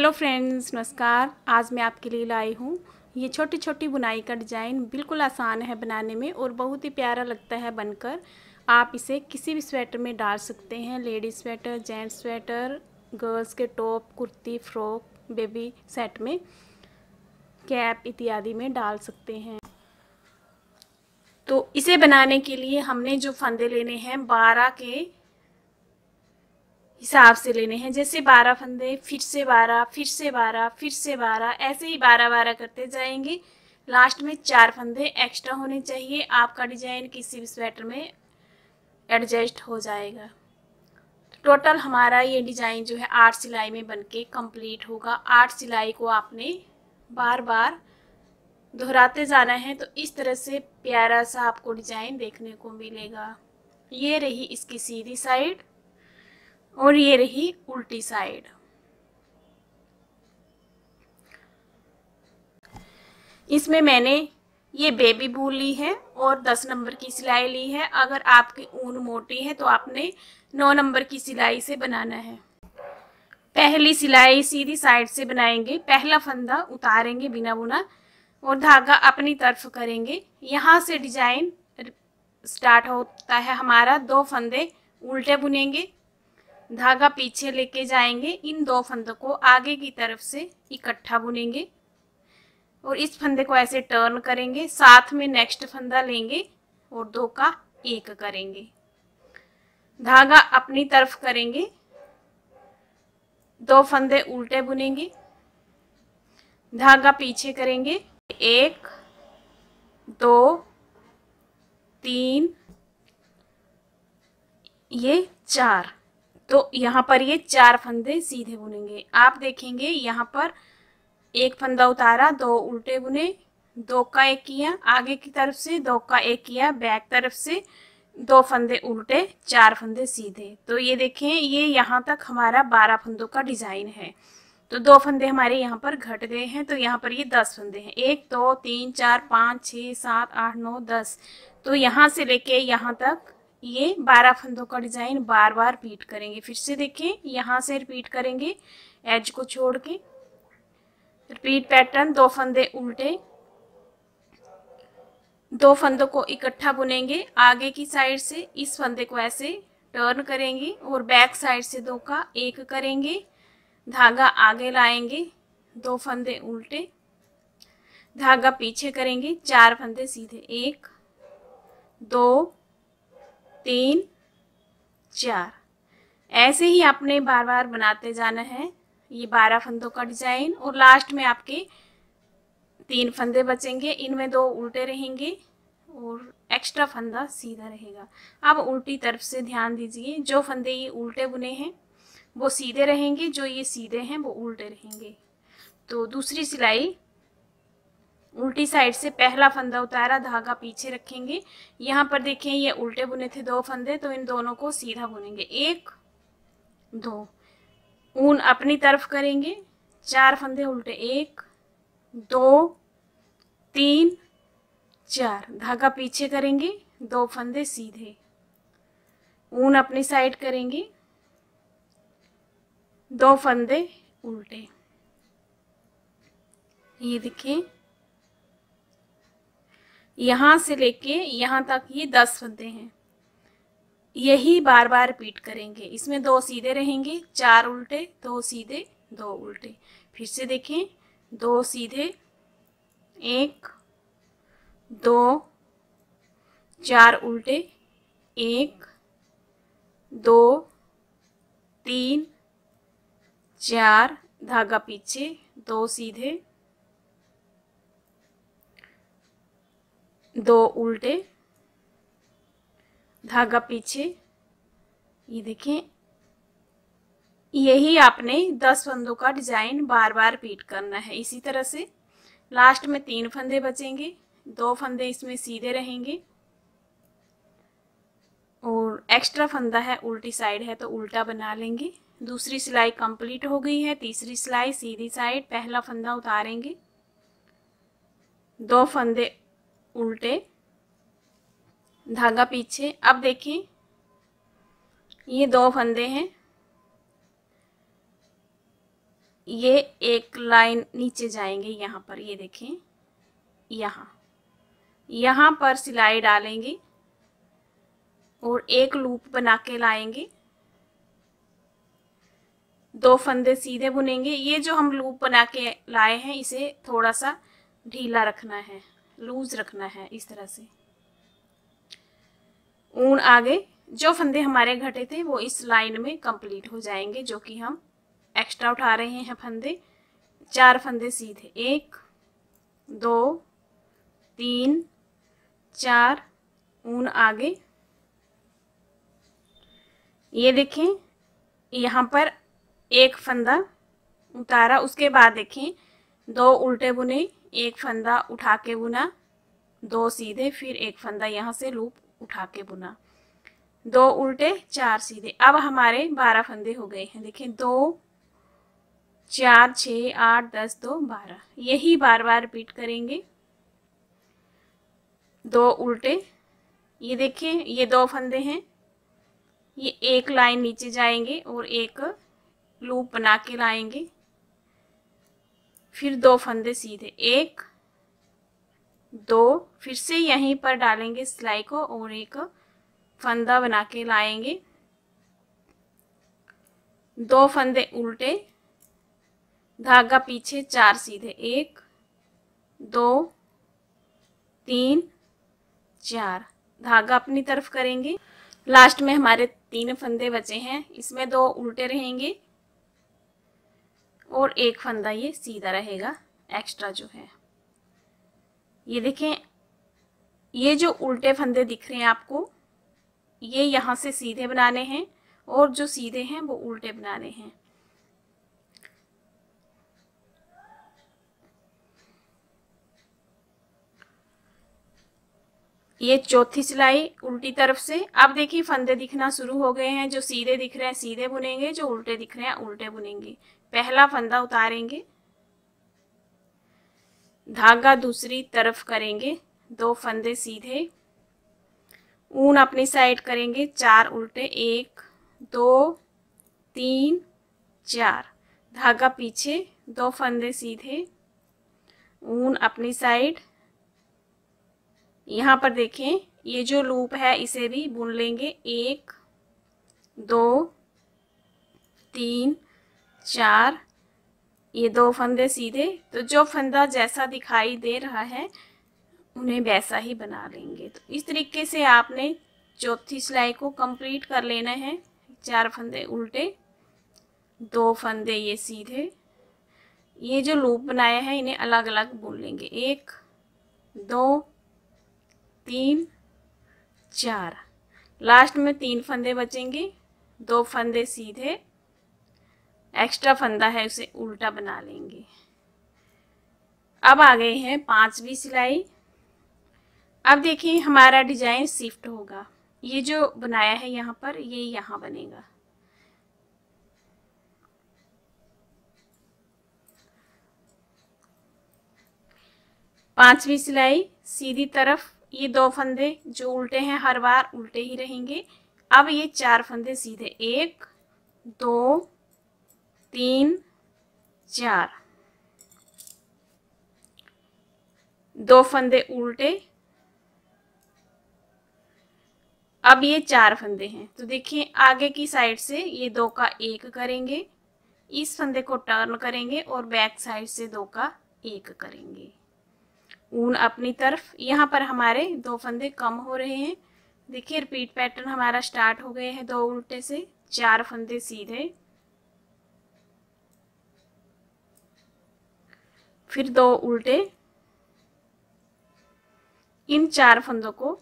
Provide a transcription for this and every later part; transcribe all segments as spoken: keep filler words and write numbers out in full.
Hello friends, नमस्कार। आज मैं आपके लिए लाई हूँ ये छोटी छोटी बुनाई का डिज़ाइन। बिल्कुल आसान है बनाने में और बहुत ही प्यारा लगता है बनकर। आप इसे किसी भी स्वेटर में डाल सकते हैं। Ladies sweater, gents sweater, girls के top, kurti, frock, baby set में, कैप इत्यादि में डाल सकते हैं। तो इसे बनाने के लिए हमने जो फंदे लेने हैं बारह के हिसाब से लेने हैं। जैसे बारह फंदे, फिर से बारह, फिर से बारह, फिर से बारह, ऐसे ही बारह बारह करते जाएंगे। लास्ट में चार फंदे एक्स्ट्रा होने चाहिए। आपका डिजाइन किसी भी स्वेटर में एडजस्ट हो जाएगा। टोटल हमारा ये डिजाइन जो है आठ सिलाई में बनके कंप्लीट होगा। आठ सिलाई को आपने बार बार दोहराते जाना है तो इस तरह से प्यारा सा आपको डिजाइन देखने को मिलेगा। ये रही इसकी सीधी साइड और ये रही उल्टी साइड। इसमें मैंने ये बेबी वूल ली है और दस नंबर की सिलाई ली है। अगर आपकी ऊन मोटी है तो आपने नौ नंबर की सिलाई से बनाना है। पहली सिलाई सीधी साइड से बनाएंगे। पहला फंदा उतारेंगे बिना बुना और धागा अपनी तरफ करेंगे। यहाँ से डिजाइन स्टार्ट होता है हमारा। दो फंदे उल्टे बुनेंगे, धागा पीछे लेके जाएंगे। इन दो फंदों को आगे की तरफ से इकट्ठा बुनेंगे और इस फंदे को ऐसे टर्न करेंगे। साथ में नेक्स्ट फंदा लेंगे और दो का एक करेंगे। धागा अपनी तरफ करेंगे, दो फंदे उल्टे बुनेंगे, धागा पीछे करेंगे। एक, दो, तीन, ये चार। तो यहाँ पर ये चार फंदे सीधे बुनेंगे। आप देखेंगे यहाँ पर एक फंदा उतारा, दो उल्टे बुने, दो का एक किया आगे की तरफ से, दो का एक किया बैक तरफ से, दो फंदे उल्टे, चार फंदे सीधे। तो ये देखें, ये यहाँ तक हमारा बारह फंदों का डिजाइन है। तो दो फंदे हमारे यहाँ पर घट गए हैं तो यहाँ पर ये दस फंदे हैं। एक, दो, तीन, चार, पाँच, छः, सात, आठ, नौ, दस। तो यहाँ से लेके यहाँ तक ये बारह फंदों का डिजाइन बार बार रिपीट करेंगे। फिर से देखें, यहाँ से रिपीट करेंगे एज को छोड़ के। रिपीट पैटर्न, दो फंदे उल्टे, दो फंदों को इकट्ठा बुनेंगे आगे की साइड से। इस फंदे को ऐसे टर्न करेंगे और बैक साइड से दो का एक करेंगे। धागा आगे लाएंगे, दो फंदे उल्टे, धागा पीछे करेंगे, चार फंदे सीधे। एक, दो, तीन, चार। ऐसे ही आपने बार बार बनाते जाना है ये बारह फंदों का डिजाइन। और लास्ट में आपके तीन फंदे बचेंगे, इनमें दो उल्टे रहेंगे और एक्स्ट्रा फंदा सीधा रहेगा। अब उल्टी तरफ से ध्यान दीजिए, जो फंदे ये उल्टे बुने हैं वो सीधे रहेंगे, जो ये सीधे हैं वो उल्टे रहेंगे। तो दूसरी सिलाई उल्टी साइड से पहला फंदा उतारा, धागा पीछे रखेंगे। यहाँ पर देखें ये उल्टे बुने थे दो फंदे, तो इन दोनों को सीधा बुनेंगे। एक, दो, ऊन अपनी तरफ करेंगे, चार फंदे उल्टे। एक, दो, तीन, चार। धागा पीछे करेंगे, दो फंदे सीधे, ऊन अपनी साइड करेंगे, दो फंदे उल्टे। ये देखिए, यहां से लेके यहां तक ये दस फंदे हैं। यही बार बार रिपीट करेंगे। इसमें दो सीधे रहेंगे, चार उल्टे, दो सीधे, दो उल्टे। फिर से देखें, दो सीधे, एक, दो, चार उल्टे, एक, दो, तीन, चार, धागा पीछे, दो सीधे, दो उल्टे, धागा पीछे। ये देखें, यही आपने दस फंदों का डिजाइन बार बार रिपीट करना है। इसी तरह से लास्ट में तीन फंदे बचेंगे, दो फंदे इसमें सीधे रहेंगे और एक्स्ट्रा फंदा है उल्टी साइड है तो उल्टा बना लेंगे। दूसरी सिलाई कंप्लीट हो गई है। तीसरी सिलाई सीधी साइड, पहला फंदा उतारेंगे, दो फंदे उल्टे, धागा पीछे। अब देखें, ये दो फंदे हैं, ये एक लाइन नीचे जाएंगे, यहाँ पर ये देखें, यहाँ यहाँ पर सिलाई डालेंगे और एक लूप बना के लाएंगे, दो फंदे सीधे बुनेंगे। ये जो हम लूप बना के लाए हैं इसे थोड़ा सा ढीला रखना है, लूज रखना है, इस तरह से। ऊन आगे जो फंदे हमारे घटे थे वो इस लाइन में कंप्लीट हो जाएंगे, जो कि हम एक्स्ट्रा उठा रहे हैं फंदे। चार फंदे सीधे, एक दो तीन चार, ऊन आगे। ये देखें, यहाँ पर एक फंदा उतारा, उसके बाद देखें दो उल्टे बुने, एक फंदा उठा के बुना, दो सीधे, फिर एक फंदा यहाँ से लूप उठा के बुना, दो उल्टे चार सीधे। अब हमारे बारह फंदे हो गए हैं। देखें, दो चार छः आठ दस दो बारह, यही बार बार रिपीट करेंगे। दो उल्टे, ये देखें ये दो फंदे हैं, ये एक लाइन नीचे जाएंगे और एक लूप बना के लाएंगे, फिर दो फंदे सीधे, एक दो, फिर से यहीं पर डालेंगे सिलाई को और एक फंदा बना के लाएंगे, दो फंदे उल्टे, धागा पीछे, चार सीधे, एक दो तीन चार, धागा अपनी तरफ करेंगे। लास्ट में हमारे तीन फंदे बचे हैं, इसमें दो उल्टे रहेंगे और एक फंदा ये सीधा रहेगा एक्स्ट्रा जो है। ये देखें, ये जो उल्टे फंदे दिख रहे हैं आपको, ये यहाँ से सीधे बनाने हैं और जो सीधे हैं वो उल्टे बनाने हैं। ये चौथी सिलाई उल्टी तरफ से। अब देखिए फंदे दिखना शुरू हो गए हैं, जो सीधे दिख रहे हैं सीधे बुनेंगे, जो उल्टे दिख रहे हैं उल्टे बुनेंगे। पहला फंदा उतारेंगे, धागा दूसरी तरफ करेंगे, दो फंदे सीधे, ऊन अपनी साइड करेंगे, चार उल्टे, एक दो तीन चार, धागा पीछे, दो फंदे सीधे, ऊन अपनी साइड। यहाँ पर देखें ये जो लूप है इसे भी बुन लेंगे, एक दो तीन चार, ये दो फंदे सीधे। तो जो फंदा जैसा दिखाई दे रहा है उन्हें वैसा ही बना लेंगे। तो इस तरीके से आपने चौथी सिलाई को कंप्लीट कर लेना है। चार फंदे उल्टे, दो फंदे ये सीधे, ये जो लूप बनाया है इन्हें अलग अलग बुन लेंगे, एक दो तीन चार, लास्ट में तीन फंदे बचेंगे, दो फंदे सीधे, एक्स्ट्रा फंदा है उसे उल्टा बना लेंगे। अब आ गए हैं पांचवी सिलाई। अब देखिए हमारा डिजाइन शिफ्ट होगा, ये जो बनाया है यहाँ पर ये यहाँ बनेगा। पांचवी सिलाई सीधी तरफ, ये दो फंदे जो उल्टे हैं हर बार उल्टे ही रहेंगे। अब ये चार फंदे सीधे, एक दो तीन चार, दो फंदे उल्टे, अब ये चार फंदे हैं। तो देखिए आगे की साइड से ये दो का एक करेंगे, इस फंदे को टर्न करेंगे और बैक साइड से दो का एक करेंगे, ऊन अपनी तरफ। यहाँ पर हमारे दो फंदे कम हो रहे हैं। देखिए रिपीट पैटर्न हमारा स्टार्ट हो गए हैं। दो उल्टे से, चार फंदे सीधे, फिर दो उल्टे, इन चार फंदों को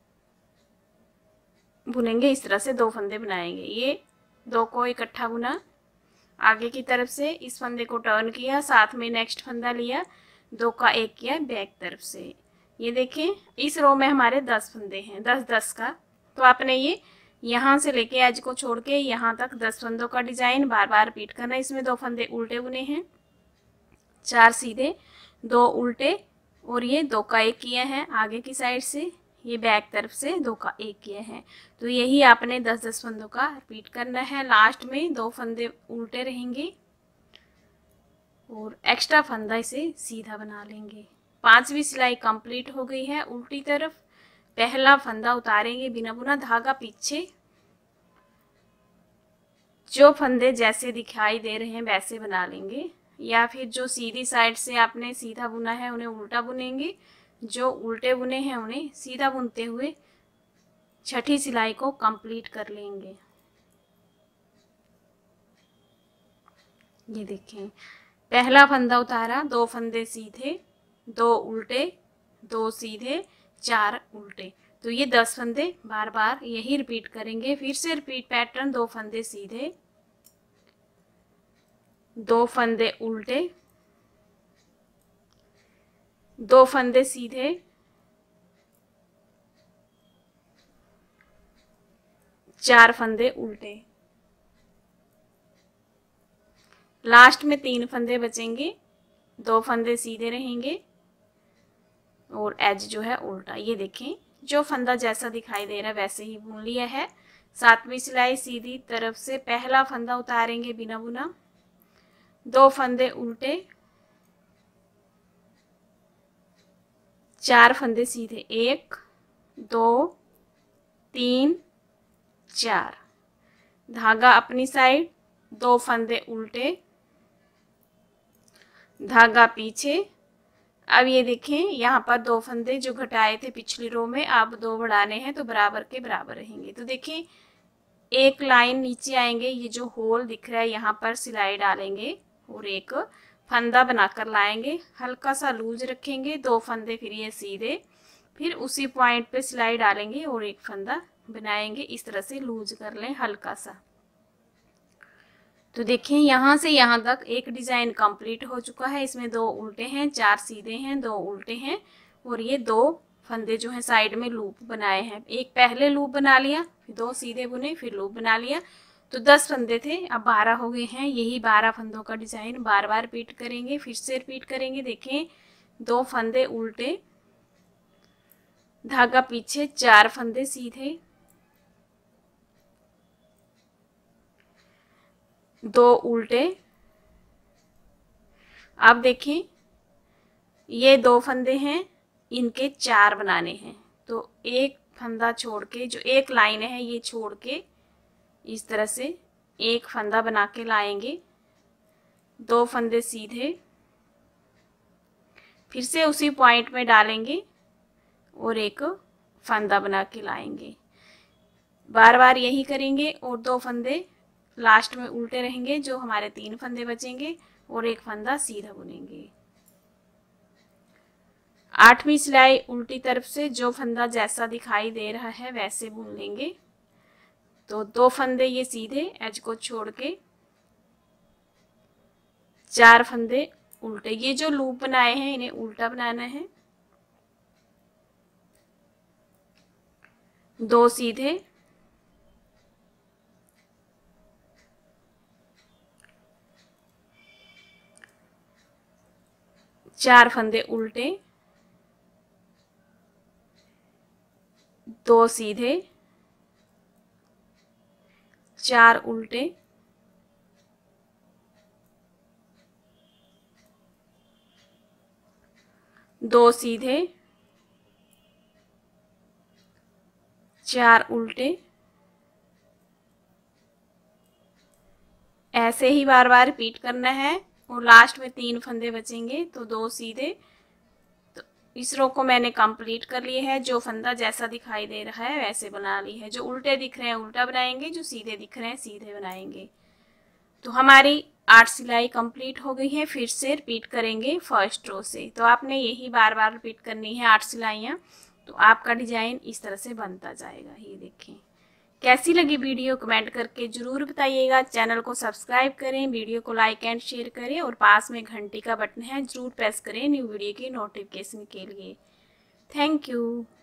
बुनेंगे, इस तरह से दो फंदे बनाएंगे। ये दो को इकट्ठा बुना, आगे की तरफ से इस फंदे को टर्न किया, साथ में नेक्स्ट फंदा लिया, दो का एक किया बैक तरफ से। ये देखें इस रो में हमारे दस फंदे हैं, दस दस का। तो आपने ये यहाँ से लेके एज को छोड़ के यहाँ तक दस फंदों का डिजाइन बार बार रिपीट करना है। इसमें दो फंदे उल्टे बुने हैं, चार सीधे, दो उल्टे और ये दो का एक किया है आगे की साइड से, ये बैक तरफ से दो का एक किया है। तो यही आपने दस दस फंदों का रिपीट करना है। लास्ट में दो फंदे उल्टे रहेंगे, और एक्स्ट्रा फंदा इसे सीधा बना लेंगे। पांचवी सिलाई कंप्लीट हो गई है। उल्टी तरफ पहला फंदा उतारेंगे बिना बुना, धागा पीछे, जो फंदे जैसे दिखाई दे रहे हैं वैसे बना लेंगे, या फिर जो सीधी साइड से आपने सीधा बुना है उन्हें उल्टा बुनेंगे, जो उल्टे बुने हैं उन्हें सीधा बुनते हुए छठी सिलाई को कंप्लीट कर लेंगे। ये देखें, पहला फंदा उतारा, दो फंदे सीधे, दो उल्टे, दो सीधे, चार उल्टे, तो ये दस फंदे बार बार यही रिपीट करेंगे। फिर से रिपीट पैटर्न, दो फंदे सीधे, दो फंदे उल्टे, दो फंदे सीधे, चार फंदे उल्टे। लास्ट में तीन फंदे बचेंगे, दो फंदे सीधे रहेंगे और एज जो है उल्टा। ये देखें, जो फंदा जैसा दिखाई दे रहा है वैसे ही बुन लिया है। सातवीं सिलाई सीधी तरफ से पहला फंदा उतारेंगे बिना बुना, दो फंदे उल्टे, चार फंदे सीधे, एक, दो, तीन, चार, धागा अपनी साइड, दो फंदे उल्टे, धागा पीछे। अब ये देखें, यहाँ पर दो फंदे जो घटाए थे पिछली रो में, आप दो बढ़ाने हैं तो बराबर के बराबर रहेंगे। तो देखिए, एक लाइन नीचे आएंगे, ये जो होल दिख रहा है यहाँ पर सिलाई डालेंगे और एक फंदा बनाकर लाएंगे, हल्का सा लूज रखेंगे, दो फंदे फिर ये सीधे, फिर उसी पॉइंट पे सिलाई डालेंगे और एक फंदा बनाएंगे। इस तरह से लूज कर लें हल्का सा। तो देखिए, यहाँ से यहाँ तक एक डिजाइन कंप्लीट हो चुका है। इसमें दो उल्टे हैं, चार सीधे हैं, दो उल्टे हैं और ये दो फंदे जो हैं साइड में लूप बनाए हैं। एक पहले लूप बना लिया, फिर दो सीधे बुने, फिर लूप बना लिया, तो दस फंदे थे, अब बारह हो गए हैं। यही बारह फंदों का डिजाइन बार बार रिपीट करेंगे। फिर से रिपीट करेंगे। देखें, दो फंदे उल्टे, धागा पीछे, चार फंदे सीधे, दो उल्टे। अब देखें, ये दो फंदे हैं, इनके चार बनाने हैं, तो एक फंदा छोड़ के, जो एक लाइन है ये छोड़ के इस तरह से एक फंदा बना के लाएंगे, दो फंदे सीधे, फिर से उसी पॉइंट में डालेंगे और एक फंदा बना के लाएंगे। बार बार यही करेंगे और दो फंदे लास्ट में उल्टे रहेंगे, जो हमारे तीन फंदे बचेंगे, और एक फंदा सीधा बुनेंगे। आठवीं सिलाई उल्टी तरफ से जो फंदा जैसा दिखाई दे रहा है वैसे बुन लेंगे। तो दो फंदे ये सीधे एज को छोड़ के, चार फंदे उल्टे। ये जो लूप बनाए हैं इन्हें उल्टा बनाना है, दो सीधे, चार फंदे उल्टे, दो सीधे, चार उल्टे, दो सीधे, चार उल्टे। ऐसे ही बार बार रिपीट करना है और लास्ट में तीन फंदे बचेंगे, तो दो सीधे। तो इस रो को मैंने कंप्लीट कर लिया है। जो फंदा जैसा दिखाई दे रहा है वैसे बना ली है। जो उल्टे दिख रहे हैं उल्टा बनाएंगे, जो सीधे दिख रहे हैं सीधे बनाएंगे। तो हमारी आठ सिलाई कंप्लीट हो गई है। फिर से रिपीट करेंगे फर्स्ट रो से। तो आपने यही बार बार रिपीट करनी है आठ सिलाइयाँ, तो आपका डिजाइन इस तरह से बनता जाएगा। ये देखें, कैसी लगी वीडियो कमेंट करके जरूर बताइएगा। चैनल को सब्सक्राइब करें, वीडियो को लाइक एंड शेयर करें और पास में घंटी का बटन है जरूर प्रेस करें न्यू वीडियो की नोटिफिकेशन के लिए। Thank you.